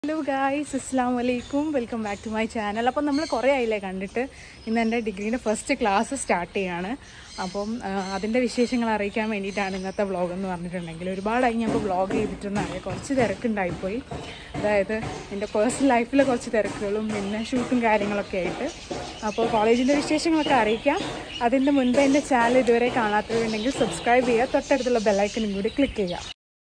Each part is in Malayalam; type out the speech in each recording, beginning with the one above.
Hello guys, Assalamualaikum. Welcome back to my channel. അപ്പോൾ നമ്മൾ കുറേ ആയില്ലേ കണ്ടിട്ട്. ഇന്ന് എൻ്റെ ഡിഗ്രീൻ്റെ ഫസ്റ്റ് ക്ലാസ് സ്റ്റാർട്ട് ചെയ്യാണ്. അപ്പം അതിൻ്റെ വിശേഷങ്ങൾ അറിയിക്കാൻ വേണ്ടിയിട്ടാണ് ഇന്നത്തെ വ്ളോഗ് എന്ന് പറഞ്ഞിട്ടുണ്ടെങ്കിൽ ഒരുപാടായി ഞാൻ ഇപ്പോൾ വ്ളോഗ് ചെയ്തിട്ടുണ്ടായി. കുറച്ച് തിരക്കുണ്ടായിപ്പോയി. അതായത് എൻ്റെ പേഴ്സണൽ ലൈഫിൽ കുറച്ച് തിരക്കുകളും പിന്നെ ഷൂട്ടും കാര്യങ്ങളൊക്കെ ആയിട്ട്. അപ്പോൾ കോളേജിൻ്റെ വിശേഷങ്ങളൊക്കെ അറിയിക്കാം. അതിൻ്റെ മുൻപ് എൻ്റെ ചാനൽ ഇതുവരെ കാണാത്തവരുണ്ടെങ്കിൽ സബ്സ്ക്രൈബ് ചെയ്യുക, തൊട്ടടുത്തുള്ള ബെല്ലൈക്കനും കൂടി ക്ലിക്ക് ചെയ്യുക.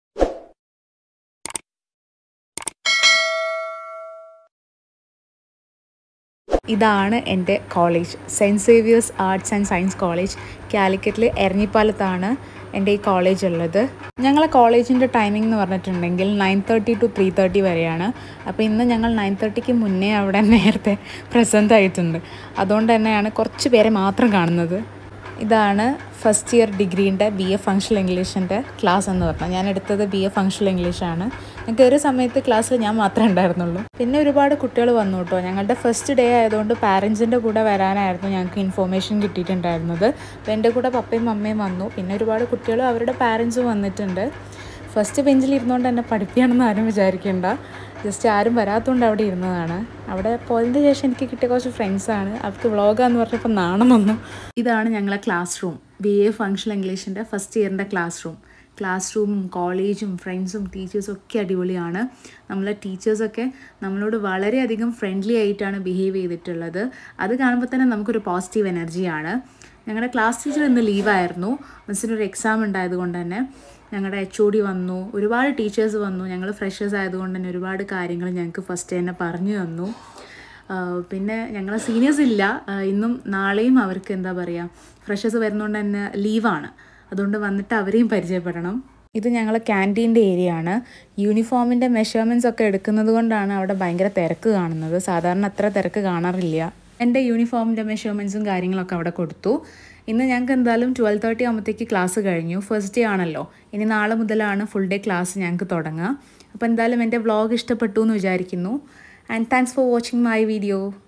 ഇതാണ് എൻ്റെ college, Saint Xavier's arts and science college. കാലിക്കറ്റിൽ എരഞ്ഞിപ്പാലത്താണ് എൻ്റെ ഈ കോളേജ് ഉള്ളത്. ഞങ്ങളെ കോളേജിൻ്റെ ടൈമിംഗ് എന്ന് പറഞ്ഞിട്ടുണ്ടെങ്കിൽ 9:30 to 3:30 വരെയാണ്. അപ്പോൾ ഇന്ന് ഞങ്ങൾ 9:30ക്ക് മുന്നേ അവിടെ നേരത്തെ പ്രസൻ്റ് ആയിട്ടുണ്ട്. അതുകൊണ്ട് തന്നെയാണ് കുറച്ച് പേരെ മാത്രം കാണുന്നത്. ഇതാണ് ഫസ്റ്റ് ഇയർ ഡിഗ്രീൻ്റെ BA ഫങ്ഷണൽ ഇംഗ്ലീഷിൻ്റെ ക്ലാസ് എന്ന് പറഞ്ഞാൽ. ഞാൻ എടുത്തത് BA ഫങ്ഷണൽ ഇംഗ്ലീഷാണ്. ഞങ്ങൾക്ക് ഒരു സമയത്ത് ക്ലാസ്സിൽ ഞാൻ മാത്രമേ ഉണ്ടായിരുന്നുള്ളൂ. പിന്നെ ഒരുപാട് കുട്ടികൾ വന്നു കേട്ടോ. ഞങ്ങളുടെ ഫസ്റ്റ് ഡേ ആയതുകൊണ്ട് പാരൻസിൻ്റെ കൂടെ വരാനായിരുന്നു ഞങ്ങൾക്ക് ഇൻഫോർമേഷൻ കിട്ടിയിട്ടുണ്ടായിരുന്നത്. അപ്പോൾ എൻ്റെ കൂടെ പപ്പയും അമ്മയും വന്നു. പിന്നെ ഒരുപാട് കുട്ടികളും അവരുടെ പാരൻസും വന്നിട്ടുണ്ട്. ഫസ്റ്റ് ബെഞ്ചിൽ ഇരുന്നുകൊണ്ട് എന്നെ പഠിപ്പിക്കുകയാണെന്ന് ആരും വിചാരിക്കേണ്ട. ജസ്റ്റ് ആരും വരാത്തതുകൊണ്ട് അവിടെ ഇരുന്നതാണ്. അവിടെ പോയതിന് ശേഷം എനിക്ക് കിട്ടിയ കുറച്ച് ഫ്രണ്ട്സാണ്. അവർക്ക് വ്ളോഗാന്ന് പറഞ്ഞപ്പോൾ നാണം വന്നു. ഇതാണ് ഞങ്ങളെ ക്ലാസ് റൂം, BA ഫങ്ഷണൽ ഇംഗ്ലീഷിൻ്റെ ഫസ്റ്റ് ഇയറിൻ്റെ ക്ലാസ് റൂമും കോളേജും ഫ്രണ്ട്സും ടീച്ചേഴ്സും ഒക്കെ അടിപൊളിയാണ്. നമ്മളെ ടീച്ചേഴ്സൊക്കെ നമ്മളോട് വളരെയധികം ഫ്രണ്ട്ലി ആയിട്ടാണ് ബിഹേവ് ചെയ്തിട്ടുള്ളത്. അത് കാണുമ്പോൾ തന്നെ നമുക്കൊരു പോസിറ്റീവ് എനർജിയാണ്. ഞങ്ങളുടെ ക്ലാസ് ടീച്ചർ ഇന്ന് ലീവായിരുന്നു. മിസ്സിനൊരു എക്സാം ഉണ്ടായതുകൊണ്ട് തന്നെ ഞങ്ങളുടെ HOD വന്നു, ഒരുപാട് ടീച്ചേഴ്സ് വന്നു. ഞങ്ങൾ ഫ്രഷേഴ്സ് ആയതുകൊണ്ട് തന്നെ ഒരുപാട് കാര്യങ്ങൾ ഞങ്ങൾക്ക് ഫസ്റ്റ് തന്നെ പറഞ്ഞു തന്നു. പിന്നെ ഞങ്ങളെ സീനിയേഴ്സ് ഇല്ല, ഇന്നും നാളെയും അവർക്ക് എന്താ പറയുക, ഫ്രഷേഴ്സ് വരുന്നതുകൊണ്ട് തന്നെ ലീവാണ്. അതുകൊണ്ട് വന്നിട്ട് അവരെയും പരിചയപ്പെടണം. ഇത് ഞങ്ങളെ ക്യാൻറ്റീൻ്റെ ഏരിയ ആണ്. യൂണിഫോമിൻ്റെ മെഷർമെൻറ്റ്സ് ഒക്കെ എടുക്കുന്നത് കൊണ്ടാണ് അവിടെ ഭയങ്കര തിരക്ക് കാണുന്നത്. സാധാരണ അത്ര തിരക്ക് കാണാറില്ല. എൻ്റെ യൂണിഫോമിൻ്റെ മെഷർമെൻറ്റ്സും കാര്യങ്ങളൊക്കെ അവിടെ കൊടുത്തു. ഇന്ന് ഞങ്ങൾക്ക് എന്തായാലും 12:30 ആകുമ്പോഴത്തേക്ക് ക്ലാസ് കഴിഞ്ഞു. ഫസ്റ്റ് ഡേ ആണല്ലോ. ഇനി നാളെ മുതലാണ് ഫുൾ ഡേ ക്ലാസ് ഞങ്ങൾക്ക് തുടങ്ങുക. അപ്പോൾ എന്തായാലും എൻ്റെ വ്ളോഗ് ഇഷ്ടപ്പെട്ടു എന്ന് വിചാരിക്കുന്നു. And thanks for watching my video.